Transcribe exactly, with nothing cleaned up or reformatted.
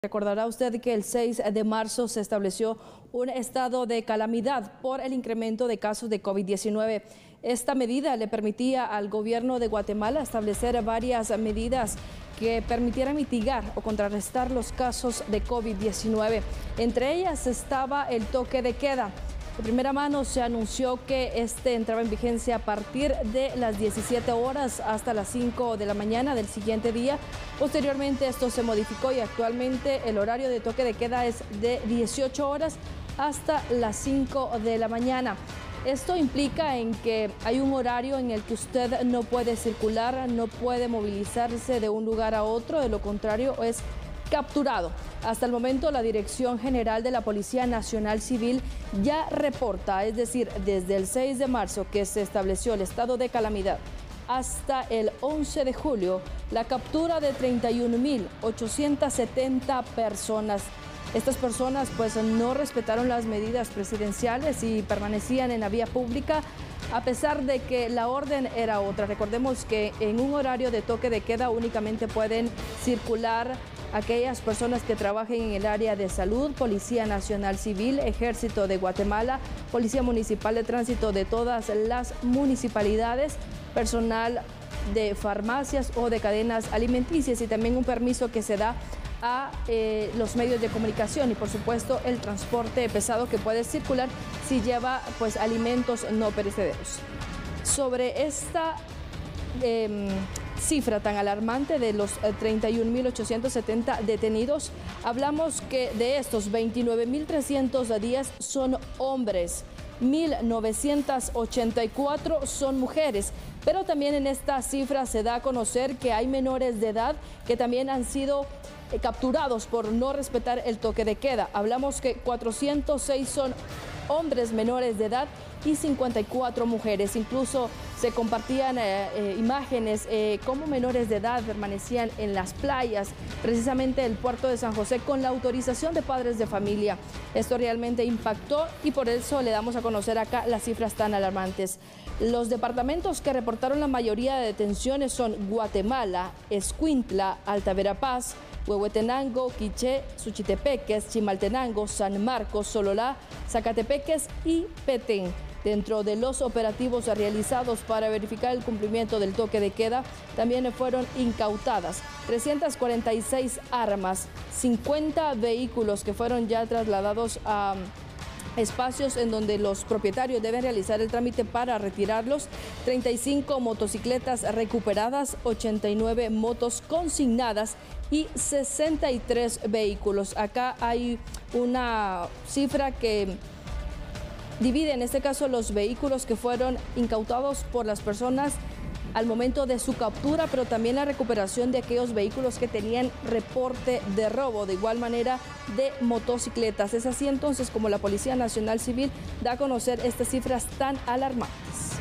Recordará usted que el seis de marzo se estableció un estado de calamidad por el incremento de casos de COVID diecinueve. Esta medida le permitía al gobierno de Guatemala establecer varias medidas que permitieran mitigar o contrarrestar los casos de COVID diecinueve. Entre ellas estaba el toque de queda. De primera mano se anunció que este entraba en vigencia a partir de las diecisiete horas hasta las cinco de la mañana del siguiente día. Posteriormente esto se modificó y actualmente el horario de toque de queda es de dieciocho horas hasta las cinco de la mañana. Esto implica en que hay un horario en el que usted no puede circular, no puede movilizarse de un lugar a otro, de lo contrario es capturado. Hasta el momento la Dirección General de la Policía Nacional Civil ya reporta, es decir, desde el seis de marzo que se estableció el estado de calamidad hasta el once de julio, la captura de treinta y un mil ochocientas setenta personas. Estas personas pues no respetaron las medidas presidenciales y permanecían en la vía pública a pesar de que la orden era otra. Recordemos que en un horario de toque de queda únicamente pueden circular aquellas personas que trabajen en el área de salud, Policía Nacional Civil, Ejército de Guatemala, Policía Municipal de Tránsito de todas las municipalidades, personal de farmacias o de cadenas alimenticias y también un permiso que se da a eh, los medios de comunicación y por supuesto el transporte pesado que puede circular si lleva pues alimentos no perecederos. Sobre esta eh, cifra tan alarmante de los treinta y un mil ochocientos setenta detenidos, hablamos que de estos veintinueve mil trescientos diez son hombres, mil novecientos ochenta y cuatro son mujeres, pero también en esta cifra se da a conocer que hay menores de edad que también han sido capturados por no respetar el toque de queda. Hablamos que cuatrocientos seis son hombres menores de edad y cincuenta y cuatro mujeres. Incluso se compartían eh, eh, imágenes eh, cómo menores de edad permanecían en las playas, precisamente el puerto de San José, con la autorización de padres de familia. Esto realmente impactó y por eso le damos a conocer acá las cifras tan alarmantes. Los departamentos que reportaron la mayoría de detenciones son Guatemala, Escuintla, Alta Verapaz, Huehuetenango, Quiché, Suchitepeques, Chimaltenango, San Marcos, Sololá, Zacatepeques y Petén. Dentro de los operativos realizados para verificar el cumplimiento del toque de queda, también fueron incautadas trescientas cuarenta y seis armas, cincuenta vehículos que fueron ya trasladados a espacios en donde los propietarios deben realizar el trámite para retirarlos, treinta y cinco motocicletas recuperadas, ochenta y nueve motos consignadas y sesenta y tres vehículos. Acá hay una cifra que divide en este caso los vehículos que fueron incautados por las personas al momento de su captura, pero también la recuperación de aquellos vehículos que tenían reporte de robo, de igual manera de motocicletas. Es así entonces como la Policía Nacional Civil da a conocer estas cifras tan alarmantes.